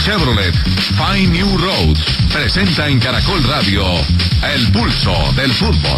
Chevrolet Fine New Road presenta en Caracol Radio El Pulso del Fútbol.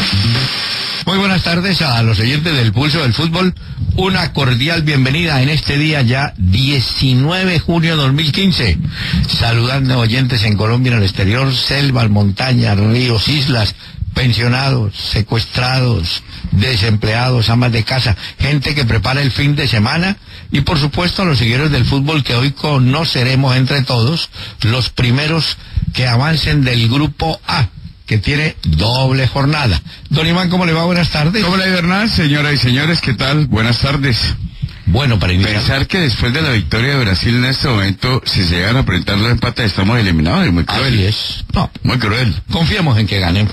Muy buenas tardes a los oyentes del Pulso del Fútbol. Una cordial bienvenida en este día ya 19 de junio de 2015. Saludando oyentes en Colombia y en el exterior, selvas, montañas, ríos, islas, pensionados, secuestrados, desempleados, amas de casa, gente que prepara el fin de semana y por supuesto a los seguidores del fútbol que hoy conoceremos entre todos los primeros que avancen del grupo A, que tiene doble jornada. Don Iván, ¿cómo le va? Buenas tardes. ¿Cómo le va, Bernal? Señoras y señores, ¿qué tal? Buenas tardes. Bueno, para iniciar... Pensar que después de la victoria de Brasil en este momento, si se llegan a presentar los empates, estamos eliminados, es muy cruel. Así es. No, muy cruel. Confiemos en que ganemos.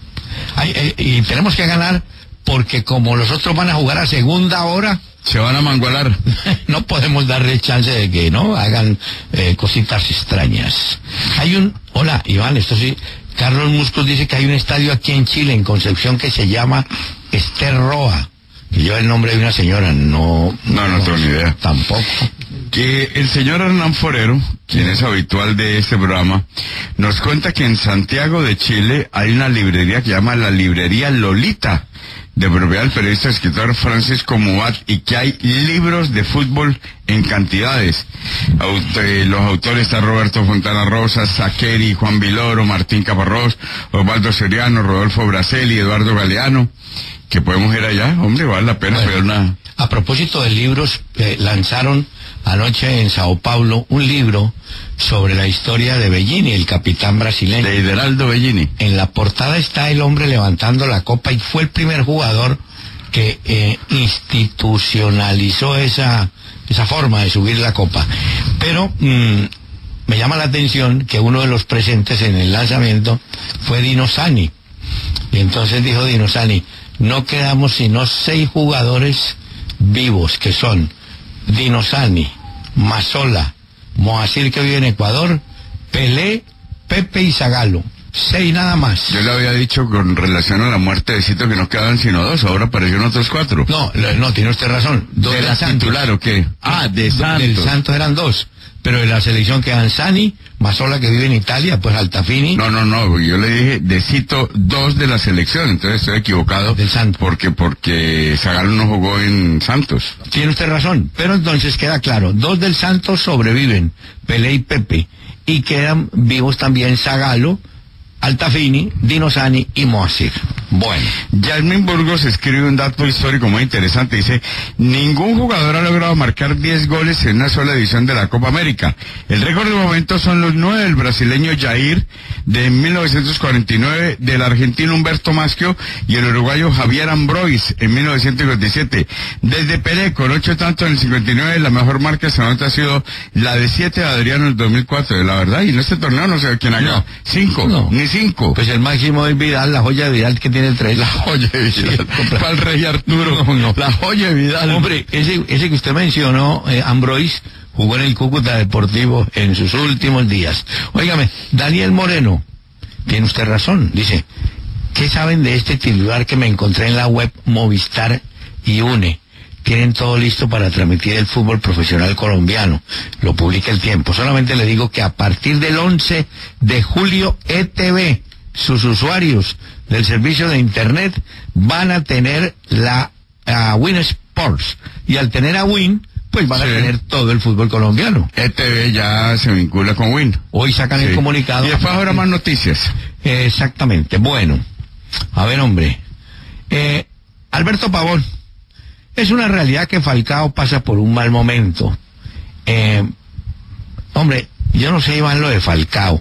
Y tenemos que ganar porque como los otros van a jugar a segunda hora... Se van a mangualar. No podemos darle chance de que no hagan cositas extrañas. Hola, Iván, esto sí... Carlos Muscos dice que hay un estadio aquí en Chile, en Concepción, que se llama Ester Roa, que lleva el nombre de una señora. No tengo ni idea. Tampoco. Que el señor Hernán Forero, quien es habitual de este programa, nos cuenta que en Santiago de Chile hay una librería que se llama la Librería Lolita, de propiedad del periodista y escritor Francisco Mubat, y que hay libros de fútbol en cantidades. Los autores están Roberto Fontana Rosa, Saqueri, Juan Viloro, Martín Caparrós, Osvaldo Seriano, Rodolfo Braselli, Eduardo Galeano, que podemos ir allá, hombre, vale la pena ver una... A propósito de libros, lanzaron anoche en Sao Paulo un libro sobre la historia de Bellini, el capitán brasileño. De Hideraldo Bellini. En la portada está el hombre levantando la copa y fue el primer jugador que institucionalizó esa forma de subir la copa. Pero me llama la atención que uno de los presentes en el lanzamiento fue Dino Sani. Y entonces dijo Dino Sani, no quedamos sino 6 jugadores vivos, que son Dino Sani, Mazola, Moacir, que vive en Ecuador, Pelé, Pepe y Zagallo. 6 nada más. Yo le había dicho con relación a la muerte de Cito que no quedaban sino 2, ahora aparecieron otros 4. No, tiene usted razón. 2 ¿De la titular o qué? De Santos. Del Santos eran 2. Pero de la selección quedan Sani, Mazola, que vive en Italia, pues Altafini. No, yo le dije de Cito 2 de la selección, entonces estoy equivocado. Del Santos. Porque Zagallo no jugó en Santos. Tiene usted razón, pero entonces queda claro, 2 del Santos sobreviven, Pelé y Pepe, y quedan vivos también Zagallo, Altafini, Dino Sani y Moacir. Bueno, Yasmin Burgos escribe un dato histórico muy interesante. Dice, ningún jugador ha logrado marcar 10 goles en una sola edición de la Copa América. El récord de momento son los 9 del brasileño Jair de 1949, del argentino Humberto Maschio y el uruguayo Javier Ambrois en 1957. Desde Pelé, con 8 tantos en el 59, la mejor marca hasta ahora ha sido la de 7 de Adriano en el 2004. La verdad, y en este torneo no sé quién haga 5, ni 5. Pues el máximo es Vidal, la joya de Vidal, que tiene 3. La joya de Vidal. Para el Rey Arturo. No. La joya de Vidal. Hombre, ese que usted mencionó, Ambrois, jugó en el Cúcuta Deportivo en sus últimos días. Óigame, Daniel Moreno, tiene usted razón, dice, ¿qué saben de este titular que me encontré en la web Movistar y UNE? Tienen todo listo para transmitir el fútbol profesional colombiano. Lo publica El Tiempo. Solamente le digo que a partir del 11 de julio, ETV, sus usuarios del servicio de Internet, van a tener la Win Sports. Y al tener a Win, pues van a tener todo el fútbol colombiano. ETV ya se vincula con Win. Hoy sacan el comunicado. Y después habrá más noticias. Exactamente. Bueno, a ver, hombre. Alberto Pavón. Es una realidad que Falcao pasa por un mal momento. Hombre, yo no sé, Iván, lo de Falcao.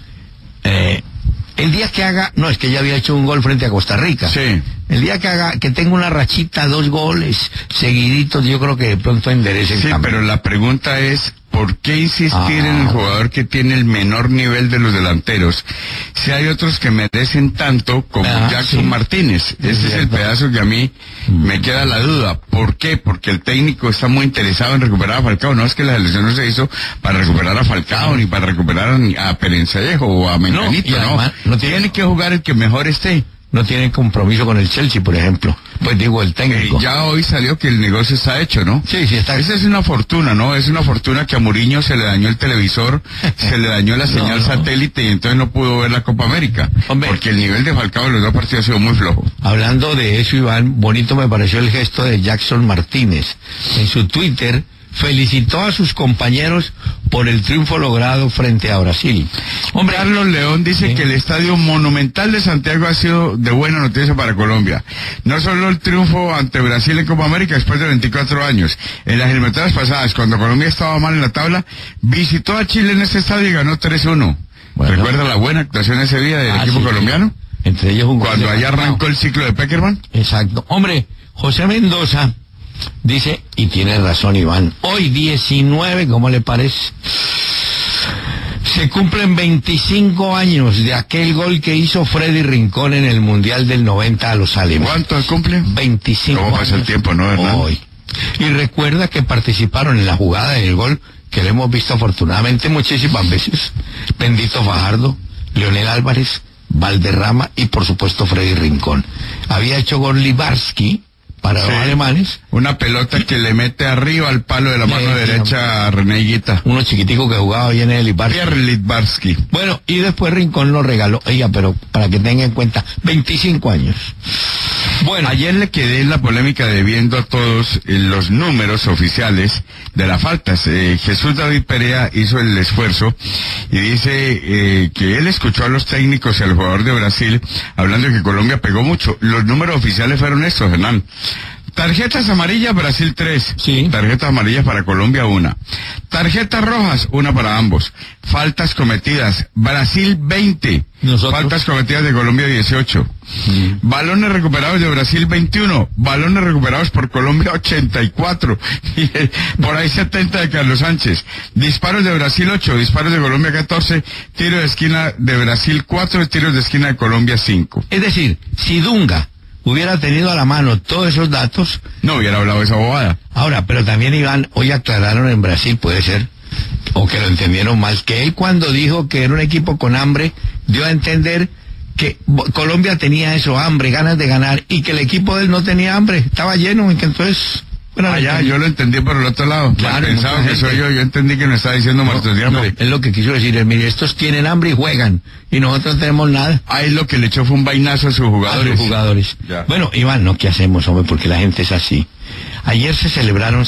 El día que haga... No, es que ya había hecho un gol frente a Costa Rica. Sí. El día que tenga una rachita, 2 goles seguiditos, yo creo que de pronto enderece el cambio. Pero la pregunta es, ¿por qué insistir en el jugador que tiene el menor nivel de los delanteros? Si hay otros que merecen tanto como Jackson Martínez. Ese es el pedazo que a mí me queda la duda. ¿Por qué? Porque el técnico está muy interesado en recuperar a Falcao. No es que la selección no se hizo para recuperar a Falcao, ni para recuperar a Perencejo o a Menganito, no. Tiene que jugar el que mejor esté. no tiene compromiso con el Chelsea, por ejemplo. Pues digo, el técnico. Ya hoy salió que el negocio está hecho, ¿no? Sí, está. Esa es una fortuna, ¿no? Es una fortuna que a Mourinho se le dañó el televisor, se le dañó la señal satélite y entonces no pudo ver la Copa América. Hombre, porque el nivel de Falcao en los dos partidos ha sido muy flojo. Hablando de eso, Iván, bonito me pareció el gesto de Jackson Martínez. En su Twitter felicitó a sus compañeros por el triunfo logrado frente a Brasil. Hombre, Carlos León dice que el Estadio Monumental de Santiago ha sido de buena noticia para Colombia. No solo el triunfo ante Brasil en Copa América después de 24 años. En las eliminatorias pasadas, cuando Colombia estaba mal en la tabla, visitó a Chile en este estadio y ganó 3-1. Bueno. ¿Recuerda la buena actuación ese día del equipo colombiano? Sí. Entre ellos un cuando allá arrancó el ciclo de Peckerman. Exacto. Hombre, José Mendoza dice, y tiene razón Iván, hoy 19, ¿cómo le parece? Se cumplen 25 años de aquel gol que hizo Freddy Rincón en el Mundial del 90 a los alemanes. ¿Cuánto cumple? 25 ¿Cómo pasa el tiempo, no, Hernán? Hoy. Y recuerda que participaron en la jugada del gol, que lo hemos visto afortunadamente muchísimas veces. Bendito Fajardo, Leonel Álvarez, Valderrama y por supuesto Freddy Rincón. Había hecho gol Libarski para los alemanes. Una pelota que le mete arriba al palo de la mano derecha a René Higuita. Uno chiquitico que jugaba bien en el Libarski. Pierre Libarski. Bueno, y después Rincón lo regaló. Oiga, pero para que tenga en cuenta, 25 años. Bueno, ayer le quedé en la polémica debiendo a todos los números oficiales de las faltas. Jesús David Perea hizo el esfuerzo y dice que él escuchó a los técnicos y al jugador de Brasil hablando de que Colombia pegó mucho. Los números oficiales fueron estos, Hernán. Tarjetas amarillas, Brasil 3. Sí. Tarjetas amarillas para Colombia 1. Tarjetas rojas, 1 para ambos. Faltas cometidas, Brasil 20. ¿Nosotros? Faltas cometidas de Colombia 18. Balones recuperados de Brasil 21. Balones recuperados por Colombia 84. Y por ahí 70 de Carlos Sánchez. Disparos de Brasil 8. Disparos de Colombia 14. Tiro de esquina de Brasil 4. Tiros de esquina de Colombia 5. Es decir, si Dunga hubiera tenido a la mano todos esos datos, no hubiera hablado esa bobada. Ahora, pero también Iván, hoy aclararon en Brasil, puede ser, o que lo entendieron mal, que él cuando dijo que era un equipo con hambre, dio a entender que Colombia tenía eso, hambre, ganas de ganar, y que el equipo de él no tenía hambre, estaba lleno, y que entonces... Bueno, yo lo entendí por el otro lado. Claro, pensaba que soy yo entendí que me estaba diciendo muertos de hambre. No, es lo que quiso decir, mire, estos tienen hambre y juegan, y nosotros no tenemos nada. Ahí lo que le echó fue un vainazo a sus jugadores. Ya. Bueno, Iván, ¿no? ¿Qué hacemos, hombre? Porque la gente es así. Ayer se celebraron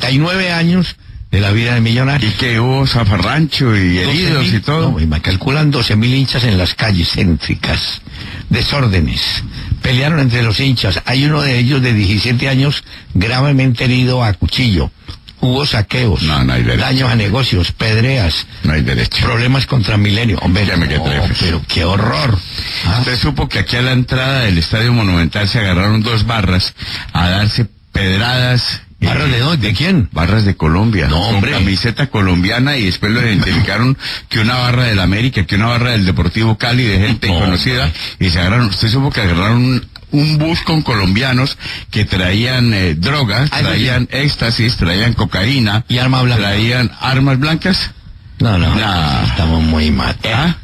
69 años de la vida de Millonario. Y que hubo zafarrancho y heridos y todo. No, calculan 12.000 hinchas en las calles céntricas. Desórdenes. Pelearon entre los hinchas. Hay uno de ellos de 17 años gravemente herido a cuchillo. Hubo saqueos, no hay derecho. Daños a negocios, pedreas. No hay derecho. Problemas contra Milenio. Hombre, pero qué horror. Usted supo que aquí a la entrada del Estadio Monumental se agarraron 2 barras a darse pedradas. ¿Barras de dónde? ¿De quién? Barras de Colombia. No, hombre. Con camiseta colombiana y después lo identificaron que una barra del América, que una barra del Deportivo Cali de gente conocida y se agarraron. Usted supo que agarraron un bus con colombianos que traían drogas, traían éxtasis, traían cocaína. ¿Y armas blancas? ¿Traían armas blancas? No, estamos muy mal.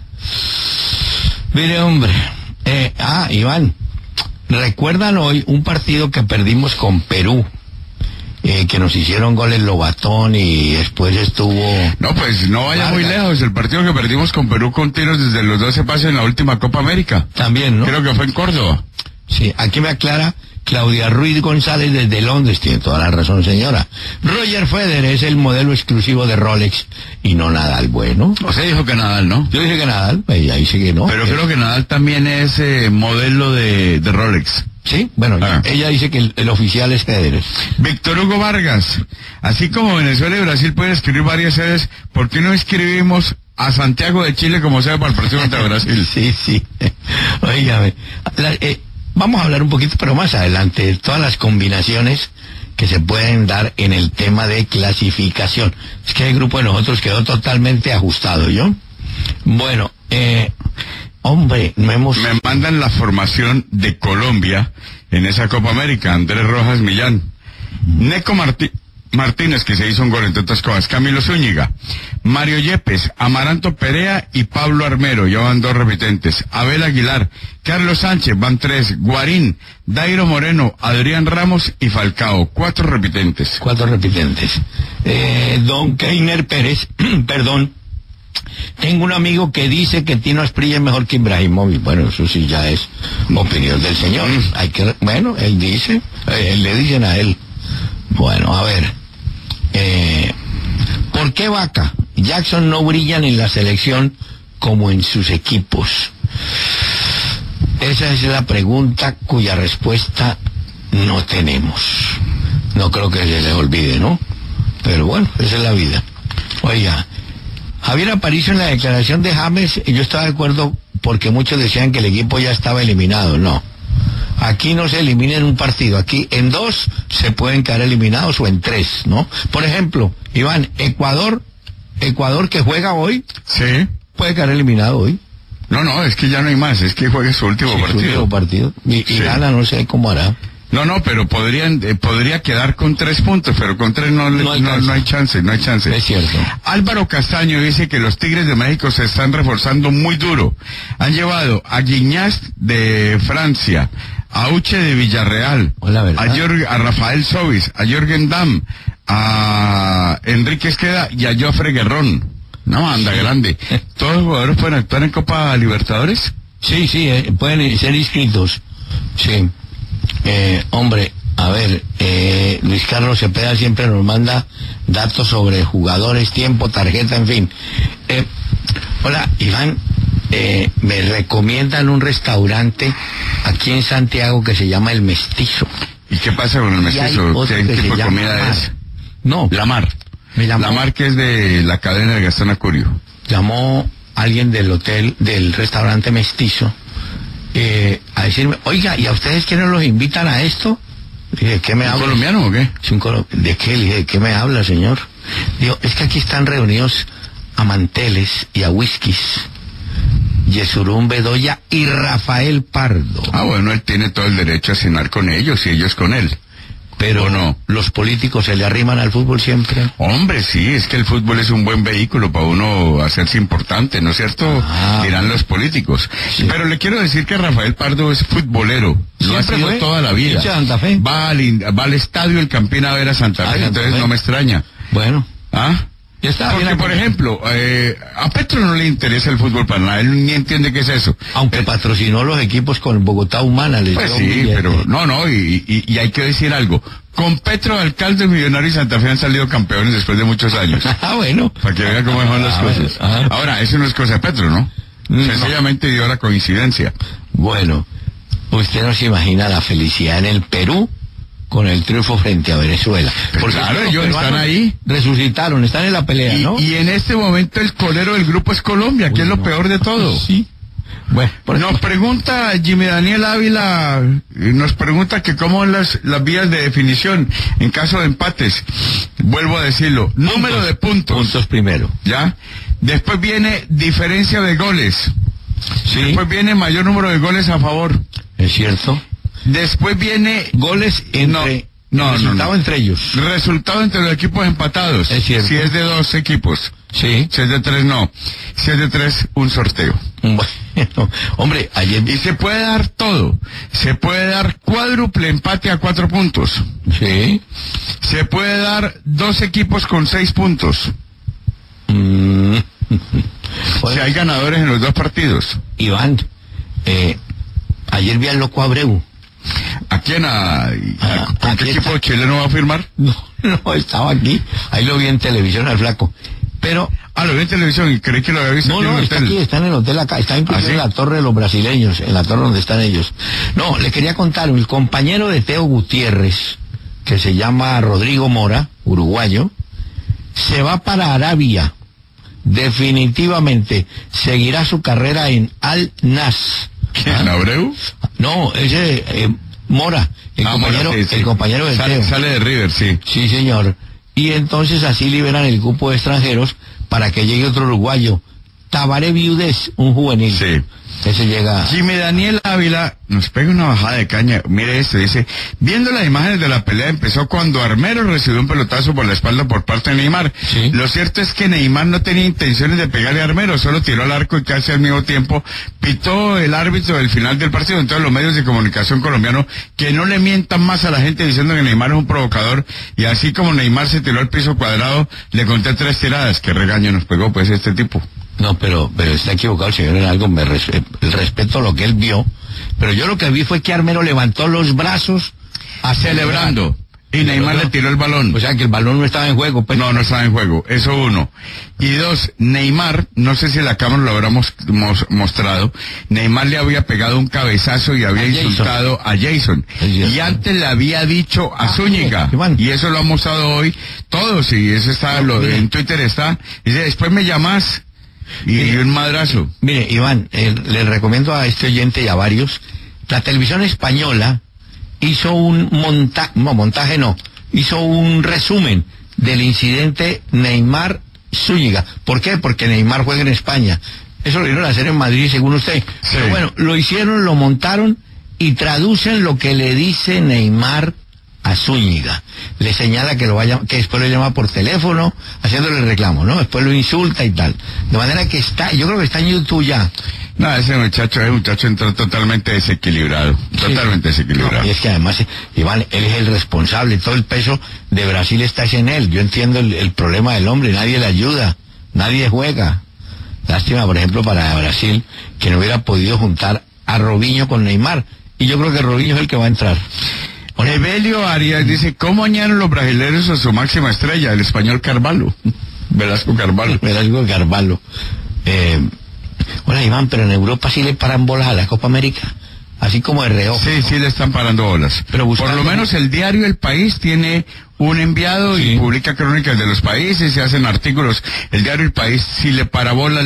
Mire, hombre. Iván, ¿recuerdan hoy un partido que perdimos con Perú? Que nos hicieron goles Lobatón y después estuvo... No, pues no vaya muy lejos. El partido que perdimos con Perú con tiros desde los 12 pases en la última Copa América. También, ¿no? Creo que fue en Córdoba. Sí, aquí me aclara Claudia Ruiz González desde Londres. Tiene toda la razón, señora. Roger Federer es el modelo exclusivo de Rolex y no Nadal. Bueno. Usted dijo que Nadal, ¿no? Yo dije que Nadal, ella dice que no. Pero creo que Nadal también es modelo de Rolex. Sí, bueno, ella dice que el oficial es Federer. Víctor Hugo Vargas, así como Venezuela y Brasil pueden escribir varias sedes, ¿por qué no escribimos a Santiago de Chile como sede para el partido contra Brasil? Sí. Óigame, vamos a hablar un poquito, pero más adelante, de todas las combinaciones que se pueden dar en el tema de clasificación. Es que el grupo de nosotros quedó totalmente ajustado, ¿yo? Bueno, hombre, Me mandan la formación de Colombia en esa Copa América. Andrés Rojas Millán. Neco Martínez, que se hizo un gol, entre otras cosas. Camilo Zúñiga, Mario Yepes, Amaranto Perea y Pablo Armero, ya van 2 repitentes. Abel Aguilar, Carlos Sánchez, van 3. Guarín, Dairo Moreno, Adrián Ramos y Falcao, 4 repitentes. 4 repitentes. Don Keiner Pérez, perdón. Tengo un amigo que dice que Tino Asprilla es mejor que Ibrahimovic. Bueno, eso sí ya es opinión del señor. Bueno, él dice, le dicen a él. Bueno, a ver. ¿Por qué Vaca? Jackson no brillan en la selección como en sus equipos. Esa es la pregunta cuya respuesta no tenemos. No creo que se les olvide, ¿no? Pero bueno, esa es la vida. Oiga, Javier Aparicio, en la declaración de James, yo estaba de acuerdo porque muchos decían que el equipo ya estaba eliminado. No, aquí no se elimina en un partido, aquí en 2 se pueden quedar eliminados o en 3, ¿no? Por ejemplo, Iván, Ecuador que juega hoy, sí, puede quedar eliminado hoy. No, es que ya no hay más, es que juegue su último partido. Su último partido. Y sí. gana, no sé cómo hará. No, pero podría quedar con 3 puntos, pero con 3 no hay chance. Es cierto. Álvaro Castaño dice que los Tigres de México se están reforzando muy duro. Han llevado a Guiñaz de Francia, a Uche de Villarreal, a Rafael Sobis, a Jürgen Damm, a Enrique Esqueda y a Jofre Guerrón. Una banda grande. ¿Todos los jugadores pueden actuar en Copa Libertadores? Sí, pueden ser inscritos. Sí. Hombre, a ver, Luis Carlos Cepeda siempre nos manda datos sobre jugadores, tiempo, tarjeta, en fin. Hola, Iván, me recomiendan un restaurante aquí en Santiago que se llama El Mestizo. ¿Y qué pasa con El Mestizo? ¿Qué tipo de comida es? No. La Mar. La Mar, que es de la cadena de Gastón Acurio. Llamó alguien del restaurante Mestizo, a decirme, oiga, ¿y a ustedes quiénes los invitan a esto? Dije, ¿qué me habla? ¿Un colombiano o qué? ¿De qué? Le dije, ¿de qué me habla, señor? Digo, es que aquí están reunidos a Manteles y a Whiskys, Yesurún Bedoya y Rafael Pardo. Ah, bueno, él tiene todo el derecho a cenar con ellos y ellos con él. Pero no, los políticos se le arriman al fútbol siempre. Hombre, sí, es que el fútbol es un buen vehículo para uno hacerse importante, ¿no es cierto? Dirán los políticos. Sí. Pero le quiero decir que Rafael Pardo es futbolero. Lo ha sido toda la vida. Santa Fe. Va al estadio El Campín a ver a Santa Fe, entonces no me extraña. Bueno. Ya está. Porque, por ejemplo, a Petro no le interesa el fútbol para nada, él ni entiende qué es eso. Aunque patrocinó los equipos con Bogotá Humana. Pues sí, pero y hay que decir algo. Con Petro, alcalde, Millonario y Santa Fe han salido campeones después de muchos años. Bueno. Para que vean cómo son las cosas. Ahora, eso no es cosa de Petro, ¿no? Sencillamente dio la coincidencia. Bueno, usted no se imagina la felicidad en el Perú con el triunfo frente a Venezuela. Porque claro, ellos están ahí. Resucitaron, están en la pelea, ¿no? Y en este momento el colero del grupo es Colombia, que es lo peor de todo. Sí. Bueno, nos pregunta Jimmy Daniel Ávila, nos pregunta que cómo las vías de definición en caso de empates. Vuelvo a decirlo, número de puntos. Puntos primero. ¿Ya? Después viene diferencia de goles. Sí. Después viene mayor número de goles a favor. Es cierto. Después viene goles entre resultado entre ellos. Resultado entre los equipos empatados. Es cierto. Si es de 2 equipos. Sí. Si es de 3, no. Si es de 3, un sorteo. Bueno, hombre, ayer... Y se puede dar todo. Se puede dar cuádruple empate a 4 puntos. Sí. Se puede dar 2 equipos con 6 puntos. Bueno. Si hay ganadores en los 2 partidos. Iván, ayer vi al Loco Abreu. ¿A quién? ¿Con qué equipo chileno va a firmar? No, estaba aquí. Ahí lo vi en televisión al flaco. Pero... lo vi en televisión y creí que lo había visto aquí en el hotel. Está en el hotel acá. Está incluso en la torre de los brasileños, en la torre donde están ellos. No, le quería contar, el compañero de Teo Gutiérrez, que se llama Rodrigo Mora, uruguayo, se va para Arabia. Definitivamente seguirá su carrera en Al Nas. ¿Quién, Abreu? No, ese Mora, el compañero de Teo. Sale de River, sí. Sí, señor. Y entonces así liberan el grupo de extranjeros para que llegue otro uruguayo. Tabaré Viudez, un juvenil. Sí. Ese llega... Jimmy Daniel Ávila nos pega una bajada de caña. Mire esto, dice, viendo las imágenes de la pelea empezó cuando Armero recibió un pelotazo por la espalda por parte de Neymar. Sí. Lo cierto es que Neymar no tenía intenciones de pegarle a Armero, solo tiró al arco y casi al mismo tiempo pitó el árbitro del final del partido. Entonces los medios de comunicación colombianos que no le mientan más a la gente diciendo que Neymar es un provocador, y así como Neymar se tiró al piso cuadrado, le conté 3 tiradas. Qué regaño nos pegó pues este tipo. No, pero está equivocado el señor en algo, el respeto a lo que él vio, pero yo lo que vi fue que Armero levantó los brazos celebrando, y Neymar le tiró el balón. O sea que el balón no estaba en juego, pues. No estaba en juego, eso 1. Y 2, Neymar, no sé si la cámara lo habrá mostrado, Neymar le había pegado un cabezazo y había insultado a Jason. Y antes le había dicho a Zúñiga, y eso lo ha mostrado hoy todos, y eso está, en Twitter está, dice, después me llamas. Y un madrazo. Mire, Iván, le recomiendo a este oyente y a varios, la televisión española hizo un hizo un resumen del incidente Neymar-Zúñiga. ¿Por qué? Porque Neymar juega en España. Eso lo vieron a hacer en Madrid, según usted. Sí. Pero bueno, lo hicieron, lo montaron y traducen lo que le dice Neymar a Zúñiga. Le señala que que después lo llama por teléfono haciéndole reclamo, ¿no? Después lo insulta y tal. De manera que yo creo que está en YouTube ya. No, ese muchacho entró totalmente desequilibrado. Sí. Totalmente desequilibrado. No, y es que además, Iván, él es el responsable. Todo el peso de Brasil está en él. Yo entiendo el problema del hombre. Nadie le ayuda. Nadie juega. Lástima, por ejemplo, para Brasil, que no hubiera podido juntar a Robinho con Neymar. Y yo creo que Robinho es el que va a entrar. Evelio Arias dice, ¿cómo añaden los brasileños a su máxima estrella, el español Carvalho? Velasco Carvalho. Hola, Iván, pero en Europa sí le paran bolas a la Copa América, así como de reojo. Sí le están parando bolas. Pero por lo menos el diario El País tiene un enviado y publica crónicas de los países, se hacen artículos. El diario El País sí le para bolas,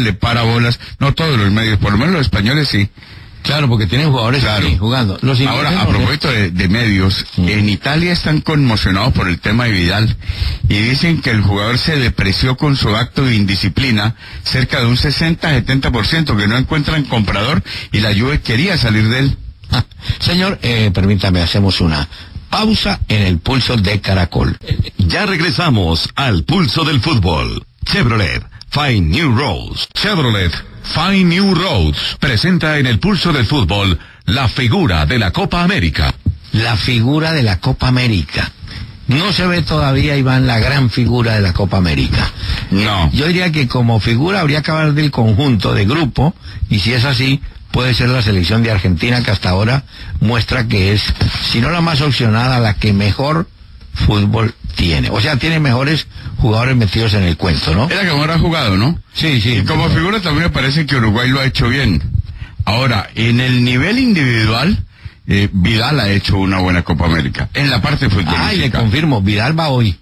no todos los medios, por lo menos los españoles sí. Claro, porque tienen jugadores aquí jugando. Ahora, a propósito de medios, en Italia están conmocionados por el tema de Vidal y dicen que el jugador se depreció con su acto de indisciplina cerca de un 60-70%, que no encuentran comprador y la Juve quería salir de él. Señor, permítame, hacemos una pausa en el pulso de Caracol. Ya regresamos al pulso del fútbol. Chevrolet, Find New Roads. Chevrolet Find New Roads presenta en el pulso del fútbol la figura de la Copa América. La figura de la Copa América. No se ve todavía, Iván, la gran figura de la Copa América. No. Yo diría que como figura habría que hablar del conjunto, de grupo, y si es así, puede ser la selección de Argentina, que hasta ahora muestra que es, si no la más opcionada, la que mejor fútbol tiene. O sea, tiene mejores jugadores metidos en el cuento, ¿no? Es la que mejor ha jugado, ¿no? Sí. Y como figura también me parece que Uruguay lo ha hecho bien. Ahora, en el nivel individual, Vidal ha hecho una buena Copa América. En la parte futbolística. Le confirmo, Vidal va hoy.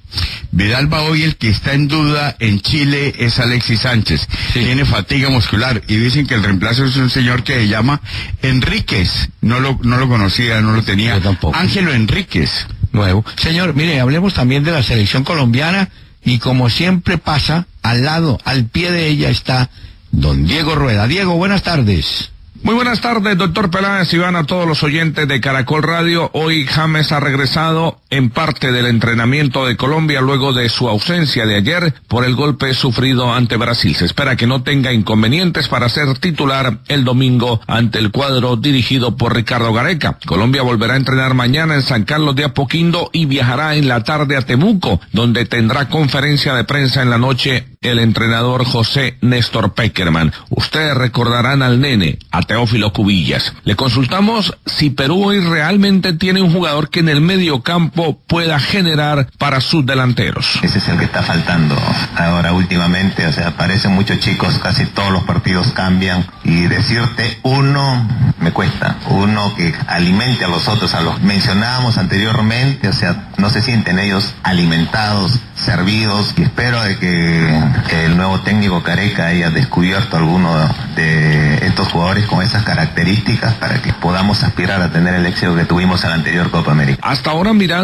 El que está en duda en Chile es Alexis Sánchez. Sí. Tiene fatiga muscular y dicen que el reemplazo es un señor que se llama Enríquez. No lo conocía, no lo tenía. Yo tampoco. Ángelo Enríquez. Nuevo. Señor, mire, hablemos también de la selección colombiana y como siempre pasa, al pie de ella está don Diego Rueda. Diego, buenas tardes. Muy buenas tardes, doctor Peláez, y van a todos los oyentes de Caracol Radio. Hoy James ha regresado en parte del entrenamiento de Colombia luego de su ausencia de ayer por el golpe sufrido ante Brasil. Se espera que no tenga inconvenientes para ser titular el domingo ante el cuadro dirigido por Ricardo Gareca. Colombia volverá a entrenar mañana en San Carlos de Apoquindo y viajará en la tarde a Temuco, donde tendrá conferencia de prensa en la noche el entrenador José Néstor Peckerman. Ustedes recordarán al nene, a Teófilo Cubillas. Le consultamos si Perú hoy realmente tiene un jugador que en el medio campo pueda generar para sus delanteros. Ese es el que está faltando ahora últimamente, o sea, aparecen muchos chicos, casi todos los partidos cambian, y decirte uno me cuesta, uno que alimente a los otros, a los mencionábamos anteriormente, o sea, no se sienten ellos alimentados, servidos, y espero de que el nuevo técnico Gareca haya descubierto alguno de estos jugadores con esas características para que podamos aspirar a tener el éxito que tuvimos en la anterior Copa América. Hasta ahora, mirando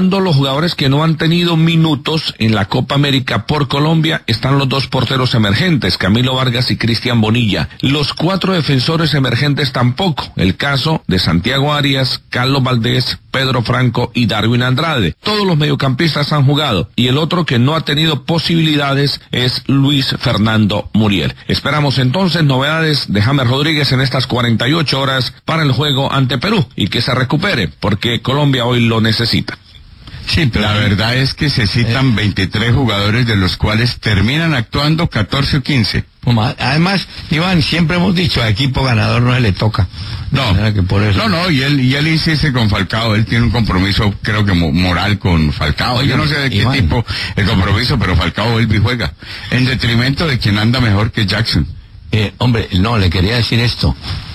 Mirando los jugadores que no han tenido minutos en la Copa América por Colombia, están los dos porteros emergentes, Camilo Vargas y Cristian Bonilla. Los 4 defensores emergentes tampoco. El caso de Santiago Arias, Carlos Valdés, Pedro Franco y Darwin Andrade. Todos los mediocampistas han jugado, y el otro que no ha tenido posibilidades es Luis Fernando Muriel. Esperamos entonces novedades de James Rodríguez en estas 48 horas para el juego ante Perú, y que se recupere, porque Colombia hoy lo necesita. Sí, pero la verdad es que se citan 23 jugadores, de los cuales terminan actuando 14 o 15. Además, Iván, siempre hemos dicho, a equipo ganador no se le toca. Que por eso... No, y él insiste con Falcao, él tiene un compromiso, creo que moral con Falcao. Yo no sé de qué Iván, tipo el compromiso, pero Falcao vuelve y juega, en detrimento de quien anda mejor que Jackson. Hombre, no, le quería decir esto.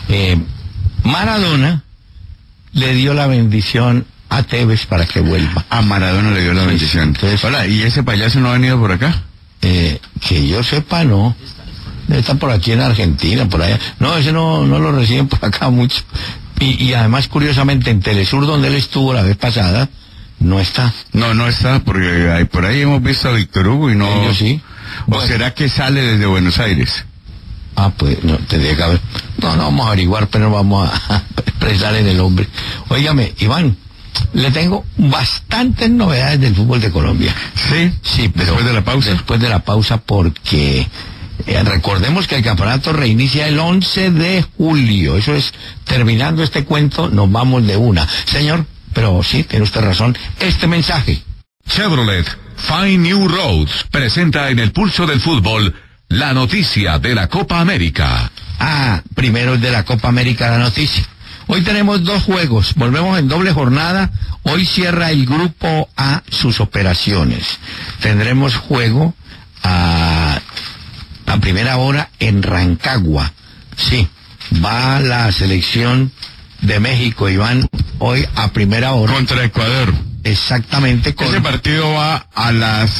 Maradona le dio la bendición a Tevez para que vuelva. A Maradona le dio la bendición. Entonces, hola, ¿y ese payaso no ha venido por acá? Que yo sepa, no. Está por aquí en Argentina, por allá. No, ese no lo reciben por acá mucho. Y además, curiosamente, en Telesur, donde él estuvo la vez pasada, no está. No está, porque por ahí hemos visto a Víctor Hugo y no... Yo sí. ¿O bueno, será que sale desde Buenos Aires? Pues no, tendría que haber... No vamos a averiguar, pero no vamos a expresar en el hombre. Óigame, Iván, le tengo bastantes novedades del fútbol de Colombia. Sí, pero después de la pausa. Después de la pausa, porque recordemos que el campeonato reinicia el 11 de julio. Eso es, terminando este cuento, nos vamos de una. Señor, pero sí, tiene usted razón, este mensaje. Chevrolet Fine New Roads presenta en el pulso del fútbol la noticia de la Copa América. Primero el de la Copa América, la noticia. Hoy tenemos 2 juegos, volvemos en doble jornada. Hoy cierra el grupo A sus operaciones. Tendremos juego a primera hora en Rancagua. Sí, va la selección de México, Iván, hoy a primera hora. Contra Ecuador. Exactamente. Ese partido va a las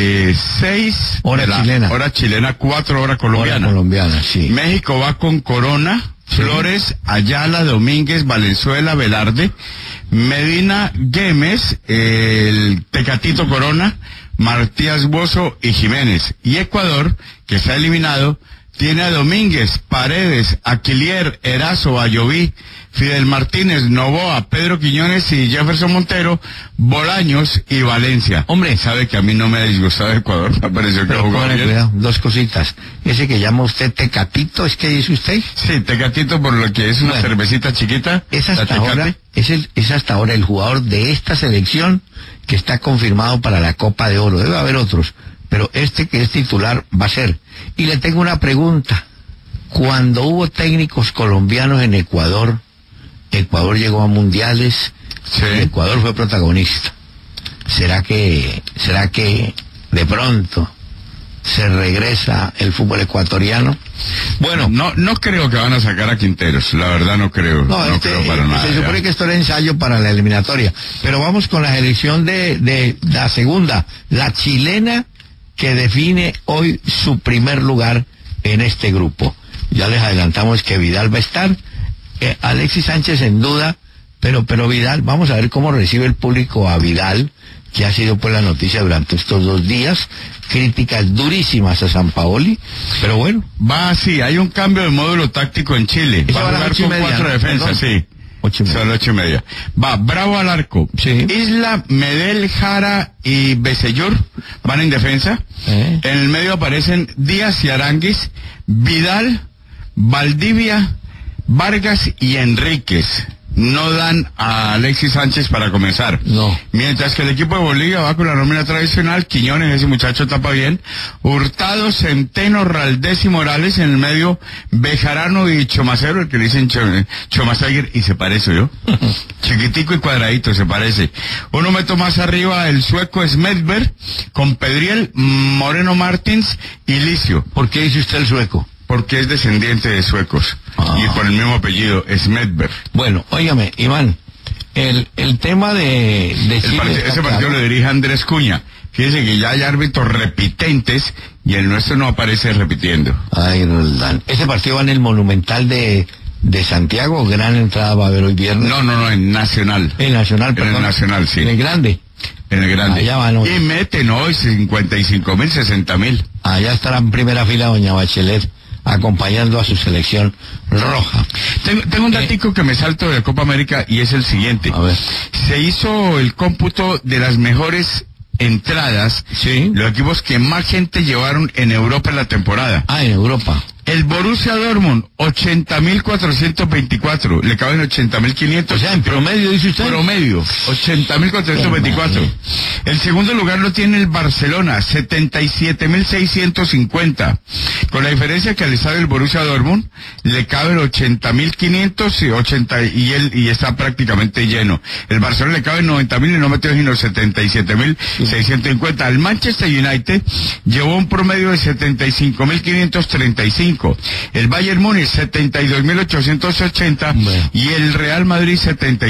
6 hora chilena. Hora chilena, 4 hora colombiana. Hora colombiana, sí. México va con Corona, sí, Flores, Ayala, Domínguez, Valenzuela, Velarde, Medina, Güemes, el Tecatito Corona, Matías Bozo y Jiménez. Y Ecuador, que está eliminado, tiene a Domínguez, Paredes, Aquilier, Erazo, Ayoví, Fidel Martínez, Novoa, Pedro Quiñones y Jefferson Montero, Bolaños y Valencia. Hombre, sabe que a mí no me ha disgustado Ecuador, me pareció que jugó bien. Cuidado, 2 cositas. Ese que llama usted Tecatito, ¿es que dice usted? Sí, Tecatito, por lo que es una cervecita chiquita. Es hasta ahora el jugador de esta selección que está confirmado para la Copa de Oro. Debe haber otros, pero este que es titular va a ser. Y le tengo una pregunta. Cuando hubo técnicos colombianos en Ecuador llegó a mundiales, sí, Ecuador fue protagonista. ¿Será que de pronto se regresa el fútbol ecuatoriano? Bueno, no creo que van a sacar a Quinteros, la verdad no creo. No creo para nada. Se supone que esto era ensayo para la eliminatoria, pero vamos con la selección de la segunda, la chilena, que define hoy su primer lugar en este grupo. Ya les adelantamos que Vidal va a estar, Alexis Sánchez en duda, pero Vidal, vamos a ver cómo recibe el público a Vidal, que ha sido pues la noticia durante estos 2 días, críticas durísimas a Sampaoli, pero bueno. Sí, hay un cambio de módulo táctico en Chile. Va a jugar con 4 defensas, sí. 8:30. Son 8:30. Va Bravo al arco. Sí. Isla, Medel, Jara y Becellor van en defensa. En el medio aparecen Díaz y Aránguiz, Vidal, Valdivia, Vargas y Enríquez. No dan a Alexis Sánchez para comenzar. No. Mientras que el equipo de Bolivia va con la nómina tradicional: Quiñones, ese muchacho tapa bien, Hurtado, Centeno, Raldés y Morales. En el medio, Bejarano y Chomacero, el que le dicen Chomasaguer, y se parece, ¿yo? Chiquitico y cuadradito, se parece. 1 metro más arriba, el sueco Smedberg, con Pedriel, Moreno Martins y Licio. ¿Por qué dice usted el sueco? Porque es descendiente de suecos. Y por el mismo apellido, Smedberg. Bueno, óigame, Iván, el tema de Chile ese partido lo dirige Andrés Cuña. Fíjense que ya hay árbitros repitentes y el nuestro no aparece repitiendo. Ay, Roldán. ¿Ese partido va en el Monumental de Santiago? ¿Gran entrada va a haber hoy viernes? No, en Nacional. En Nacional, perdón. En el Nacional, sí. En el grande. En el grande. Allá van hoy. Y meten hoy 55.000, 60.000. Allá estará en primera fila doña Bachelet, acompañando a su selección roja. Tengo un datico que me salto de la Copa América y es el siguiente. A ver. Se hizo el cómputo de las mejores entradas, Sí. los equipos que más gente llevaron en Europa en la temporada. Ah, en Europa. El Borussia Dortmund, 80.424, le caben 80.500. O sea, en promedio, dice usted. Promedio, 80.424. El segundo lugar lo tiene el Barcelona, 77.650. Con la diferencia que al estadio del Borussia Dortmund le caben 80.500 y está prácticamente lleno. El Barcelona le caben 90.000 y no metió sino 77.650. El Manchester United llevó un promedio de 75.535. El Bayern Múnich 72.880 Bueno. y el Real Madrid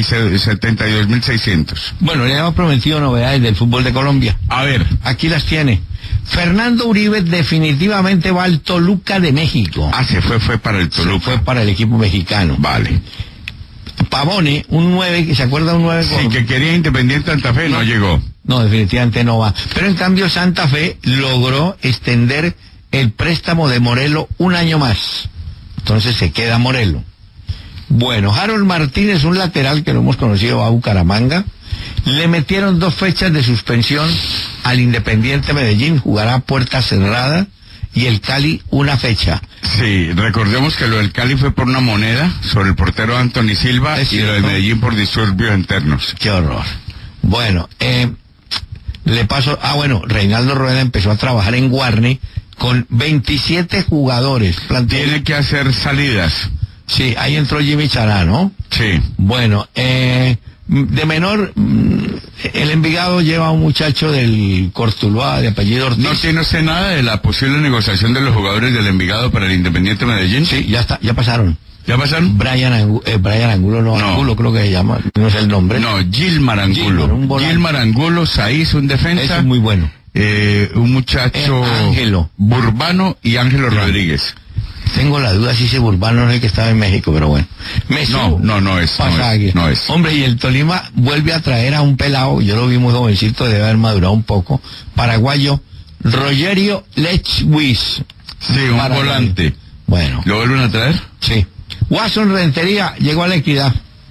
72.600. Bueno, le hemos prometido novedades del fútbol de Colombia. A ver, Aquí las tiene. Fernando Uribe definitivamente va al Toluca de México. fue para el Toluca. Fue para el equipo mexicano. Vale. Pavone, un 9, ¿se acuerda un 9? Sí, que quería Independiente Santa Fe, no llegó. No, definitivamente no va. Pero en cambio Santa Fe logró extender el préstamo de Morelo un año más. Entonces se queda Morelo. Bueno, Harold Martínez, un lateral que lo hemos conocido, va a Bucaramanga. Le metieron 2 fechas de suspensión al Independiente Medellín, jugará a puerta cerrada, y el Cali una fecha. Sí, recordemos que lo del Cali fue por una moneda sobre el portero Anthony Silva Es y lo de cierto. Medellín por disturbios internos. Qué horror. Bueno, le paso, Reinaldo Rueda empezó a trabajar en Guarne con 27 jugadores. Tiene que hacer salidas. Sí, ahí entró Jimmy Chará, ¿no? Sí. Bueno, de menor, el Envigado lleva a un muchacho del Cortuluá, de apellido Ortiz. ¿No tiene usted nada de la posible negociación de los jugadores del Envigado para el Independiente Medellín? Sí, ya está, ya pasaron. ¿Ya pasaron? Brian Angulo, no, Angulo creo que se llama, no sé el nombre. No, Gilmar Angulo. Gilmar, un Angulo, Saiz, un defensa. Ese es muy bueno. Un muchacho Ángelo. Burbano y Ángelo Rodríguez. Tengo la duda si ese Burbano no es el que estaba en México, pero bueno. No es. Hombre, y el Tolima vuelve a traer a un pelado, yo lo vi muy jovencito, debe haber madurado un poco, paraguayo, Rogerio Lechwis. Sí, un volante. Bueno. ¿Lo vuelven a traer? Sí. Watson Rentería llegó a la Equidad.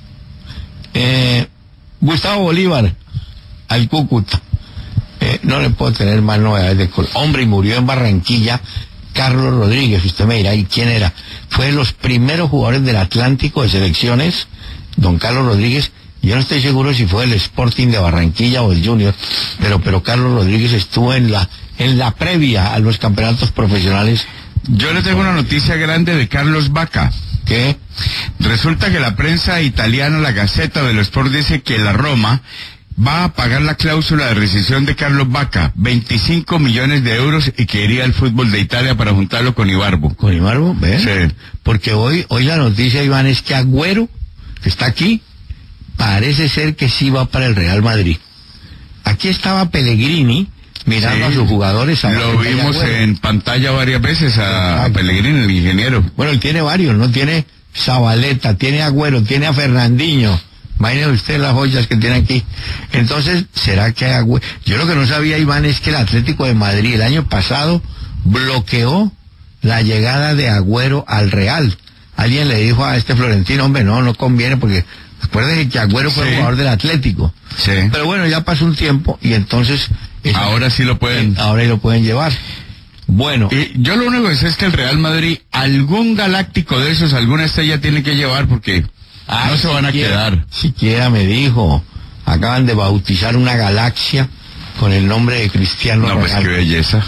Gustavo Bolívar al Cúcuta. No le puedo tener más novedades de Colombia. Hombre, y murió en Barranquilla Carlos Rodríguez. Usted me dirá, ¿y quién era? Fue de los primeros jugadores del Atlántico de selecciones, don Carlos Rodríguez. Yo no estoy seguro si fue el Sporting de Barranquilla o el Junior, pero Carlos Rodríguez estuvo en la previa a los campeonatos profesionales. Yo le tengo una noticia grande de Carlos Vaca. ¿Qué? Resulta que la prensa italiana, la Gazzetta dello Sport, dice que la Roma va a pagar la cláusula de rescisión de Carlos Vaca, 25 millones de euros, y que iría al fútbol de Italia para juntarlo con Ibarbo. ¿Con Ibarbo? ¿Ves? Sí. Porque hoy la noticia, Iván, es que Agüero, que está aquí, parece ser que sí va para el Real Madrid. Aquí estaba Pellegrini mirando a sus jugadores. Lo vimos en pantalla varias veces a Pellegrini, el ingeniero. Bueno, él tiene varios, ¿no? Tiene Zabaleta, tiene Agüero, tiene a Fernandinho. Imagínese usted las joyas que tiene aquí. Entonces, ¿será que Agüero? Yo lo que no sabía, Iván, es que el Atlético de Madrid el año pasado bloqueó la llegada de Agüero al Real. Alguien le dijo a este Florentino, hombre, no conviene, porque acuérdense que Agüero fue jugador del Atlético. Sí. Pero bueno, ya pasó un tiempo y entonces... Ahora sí lo pueden. Ahora lo pueden llevar. Bueno. Y yo lo único que sé es que el Real Madrid, algún galáctico de esos, alguna estrella tiene que llevar, porque no se van a quedar. Siquiera me dijo, acaban de bautizar una galaxia con el nombre de Cristiano Ronaldo. No, pues qué belleza.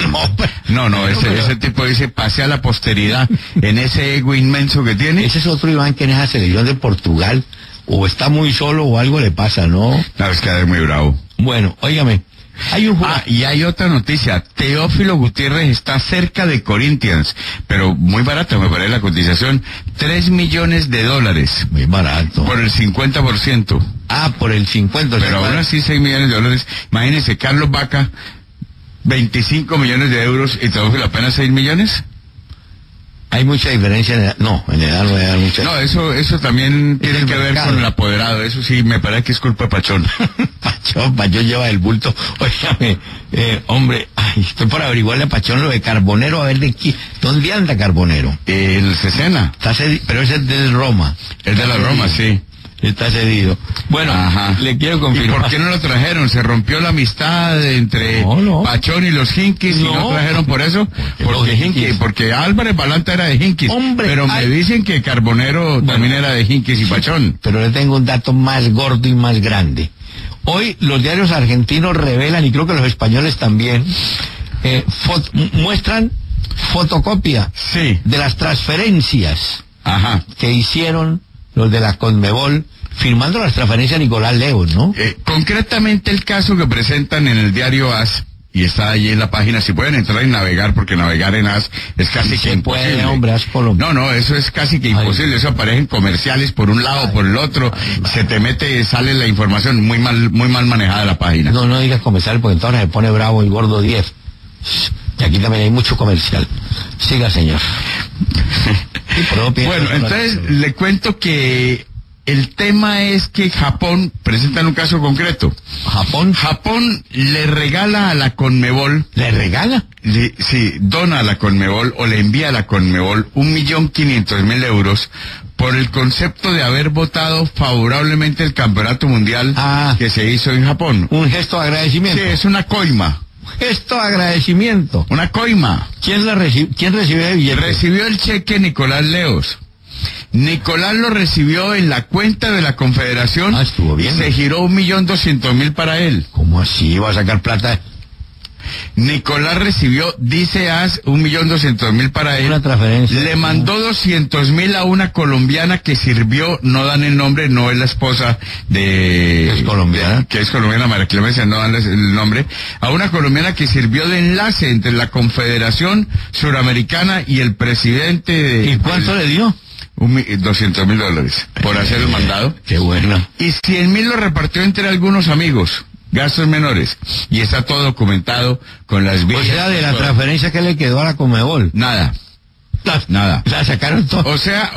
No, ese tipo dice, pase a la posteridad en ese ego inmenso que tiene. Ese es otro Iván que en esa selección de Portugal, o está muy solo o algo le pasa, ¿no? No, es que es muy bravo. Bueno, óigame. Hay un y hay otra noticia. Teófilo Gutiérrez está cerca de Corinthians, pero muy barato me parece la cotización. $3 millones. Muy barato. Por el 50%. Por el 50%. Pero aún así $6 millones. Imagínense, Carlos Vaca, 25 millones de euros y Teófilo apenas 6 millones. Hay mucha diferencia en edad. No, en edad no hay mucha. No, eso también tiene que ver con el apoderado. Eso sí, me parece que es culpa de Pachón. Pachón lleva el bulto. Óigame, hombre, estoy por averiguarle a Pachón lo de Carbonero, a ver de quién. ¿Dónde anda Carbonero? El Cesena. Pero ese es de Roma. Es de la Roma, sí. Está cedido. Bueno, le quiero confirmar. ¿Y por qué no lo trajeron? ¿Se rompió la amistad entre Pachón y los Hinkis y no trajeron por eso? Porque Álvarez Balanta era de Hinkis. Pero me dicen que Carbonero también era de Hinkis y Pachón. Pero le tengo un dato más gordo y más grande. Hoy los diarios argentinos revelan, y creo que los españoles también, muestran fotocopia de las transferencias que hicieron los de la Conmebol, firmando las transferencias a Nicolás Leos, ¿no? Concretamente el caso que presentan en el diario AS, y está allí en la página, si pueden entrar y navegar, porque navegar en AS es casi que imposible. Puede, hombre, AS Colombia. No, eso es casi que imposible. Eso aparecen comerciales por un lado, por el otro. Se te mete, sale la información muy mal manejada la página. No digas comercial, porque entonces se pone bravo el gordo 10. Y aquí también hay mucho comercial. Siga, señor. Bueno, entonces le cuento que el tema es que Japón presentan un caso concreto. ¿Japón le regala a la Conmebol? ¿Le regala? Sí, dona a la Conmebol o le envía a la Conmebol 1.500.000 euros por el concepto de haber votado favorablemente el campeonato mundial que se hizo en Japón. Un gesto de agradecimiento. Sí, es una coima. Gesto de agradecimiento. Una coima. ¿Quién recibió el billete? Recibió el cheque Nicolás Leos. Nicolás lo recibió en la cuenta de la Confederación. Estuvo bien. Se giró 1.200.000 para él. ¿Cómo así? ¿Va a sacar plata? Nicolás recibió, dice AS, 1.200.000 para él. Una transferencia. Le mandó 200.000 a una colombiana que sirvió, no dan el nombre, no es la esposa de... ¿Es colombiana? Que es colombiana, María Clemencia, no dan el nombre. A una colombiana que sirvió de enlace entre la Confederación Suramericana y el presidente de... ¿Y cuánto le dio? $200.000 por hacer el mandado. Qué bueno. Y 100.000 lo repartió entre algunos amigos. Gastos menores. Y está todo documentado con las vías. O sea, de la transferencia que le quedó a la Conmebol. Nada. La sacaron todo. O sea,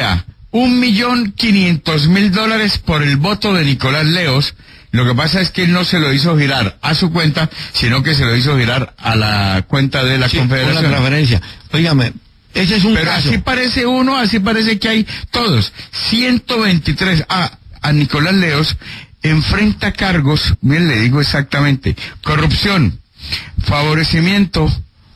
$1.500.000 por el voto de Nicolás Leos. Lo que pasa es que él no se lo hizo girar a su cuenta, sino que se lo hizo girar a la cuenta de la Confederación. La transferencia. Óigame, ese es un Pero caso. así parece que hay todos. 123 a Nicolás Leos enfrenta cargos, miren, le digo exactamente: corrupción, favorecimiento,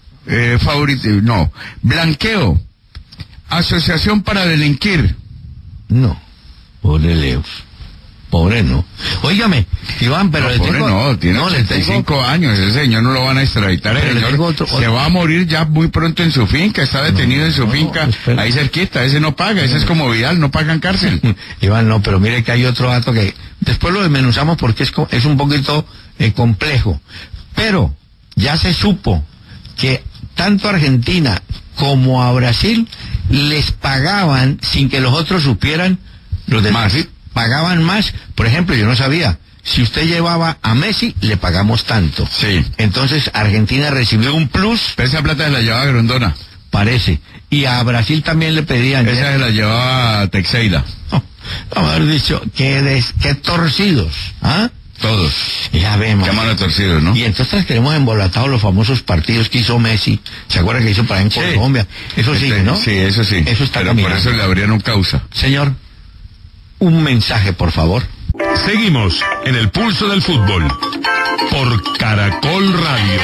blanqueo, asociación para delinquir. No, pobre Leos. Pobre no. Óigame, Iván, pero tiene 85 años, ese señor no lo van a extraditar, el señor se va a morir ya muy pronto en su finca, está detenido en su finca, ahí cerquita, ese no paga, ese es como Vidal, no pagan cárcel. Iván, no, pero mire que hay otro dato que después lo desmenuzamos porque es un poquito complejo, pero ya se supo que tanto a Argentina como a Brasil les pagaban sin que los otros supieran, los demás. Pagaban más. Por ejemplo, yo no sabía, si usted llevaba a Messi, le pagamos tanto. Sí. Entonces Argentina recibió un plus. Pero esa plata se la llevaba Grondona. Parece. Y a Brasil también le pedían. Esa se la llevaba Teixeira. Haber dicho, qué torcidos, Todos. Ya vemos. Qué mano torcidos, ¿no? Y entonces tenemos embolatados los famosos partidos que hizo Messi. ¿Se acuerda que hizo para en Colombia? Eso sí, ¿no? Sí, eso sí. Eso está pero caminando. Por eso le abrieron causa. Señor, un mensaje, por favor. Seguimos en el pulso del fútbol por Caracol Radio.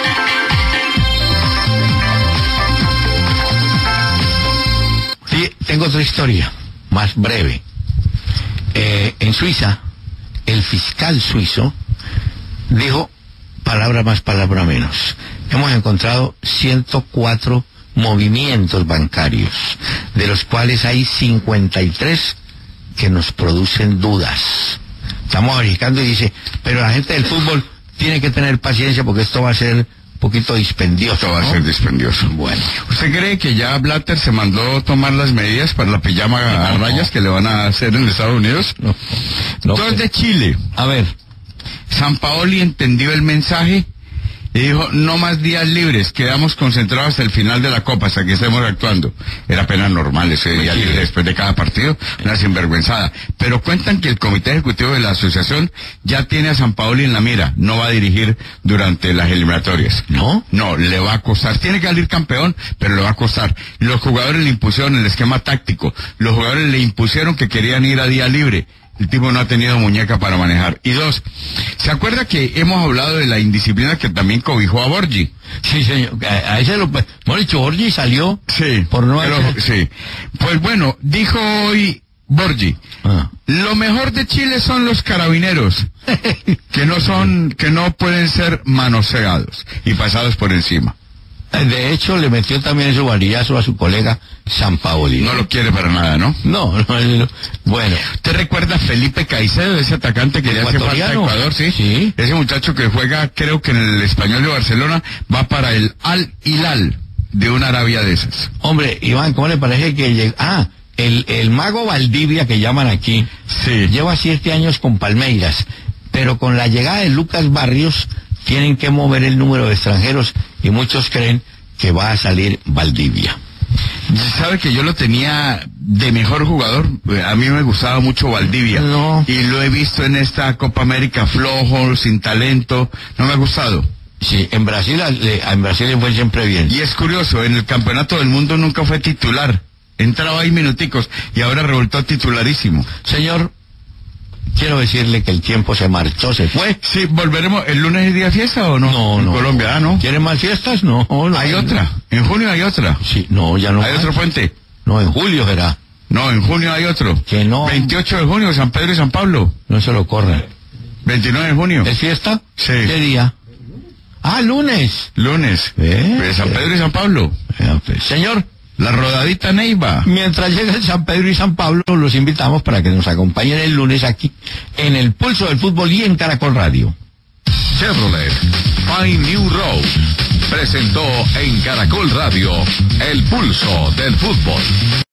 Sí, tengo otra historia, más breve. En Suiza, el fiscal suizo dijo, palabra más, palabra menos: hemos encontrado 104 movimientos bancarios, de los cuales hay 53 que nos producen dudas. Estamos verificando y dice, pero la gente del fútbol tiene que tener paciencia porque esto va a ser un poquito dispendioso. Esto va a ser dispendioso. Bueno. ¿Usted cree que ya Blatter se mandó tomar las medidas para la pijama a rayas que le van a hacer en Estados Unidos? No. Dos de Chile. A ver. Sampaoli entendió el mensaje. y dijo, no más días libres, quedamos concentrados hasta el final de la Copa, hasta que estemos actuando. Era apenas normal ese día libre después de cada partido, una sinvergüenzada. Pero cuentan que el Comité Ejecutivo de la Asociación ya tiene a Sampaoli en la mira, no va a dirigir durante las eliminatorias. ¿No? No, le va a costar. Tiene que salir campeón, pero le va a costar. Los jugadores le impusieron el esquema táctico. Los jugadores le impusieron que querían ir a día libre. El tipo no ha tenido muñeca para manejar. Y dos, ¿se acuerda que hemos hablado de la indisciplina que también cobijó a Borgi? Sí, señor. A ese lo... Bueno, dicho, Borgi salió Sí. por no... Sí. Pues bueno, dijo hoy Borgi, lo mejor de Chile son los carabineros, que no pueden ser manoseados y pasados por encima. De hecho, le metió también su varillazo a su colega Sampaoli. No lo quiere para nada, ¿no? No. Bueno. ¿Usted recuerda a Felipe Caicedo, ese atacante que le hace falta a Ecuador, sí? Sí. Ese muchacho que juega, creo que en el Español de Barcelona, va para el Al Hilal de una Arabia de esas. Hombre, Iván, ¿cómo le parece que el mago Valdivia, que llaman aquí, sí, lleva 7 años con Palmeiras, pero con la llegada de Lucas Barrios tienen que mover el número de extranjeros y muchos creen que va a salir Valdivia. ¿Sabe que yo lo tenía de mejor jugador? A mí me gustaba mucho Valdivia. No. Y lo he visto en esta Copa América flojo, sin talento. No me ha gustado. Sí, en Brasil le fue siempre bien. Y es curioso, en el Campeonato del Mundo nunca fue titular. Entraba ahí minuticos y ahora resultó titularísimo. Señor, quiero decirle que el tiempo se marchó, se fue. Sí, volveremos. ¿El lunes es día de fiesta o no? No, en no. Colombia, ¿no? ¿Quieren más fiestas? No. Hay otra. En junio hay otra. Sí, no, ya no. ¿Hay otro puente? No, en julio será. No, en junio hay otro. Que no. 28 de junio, San Pedro y San Pablo. No se lo corran. 29 de junio. ¿Es fiesta? Sí. ¿Qué día? Ah, lunes. Lunes. San Pedro y San Pablo. Señor, la rodadita Neiva. mientras llega el San Pedro y San Pablo, los invitamos para que nos acompañen el lunes aquí, en el Pulso del Fútbol y en Caracol Radio. Chevrolet Fine New Rose presentó en Caracol Radio el Pulso del Fútbol.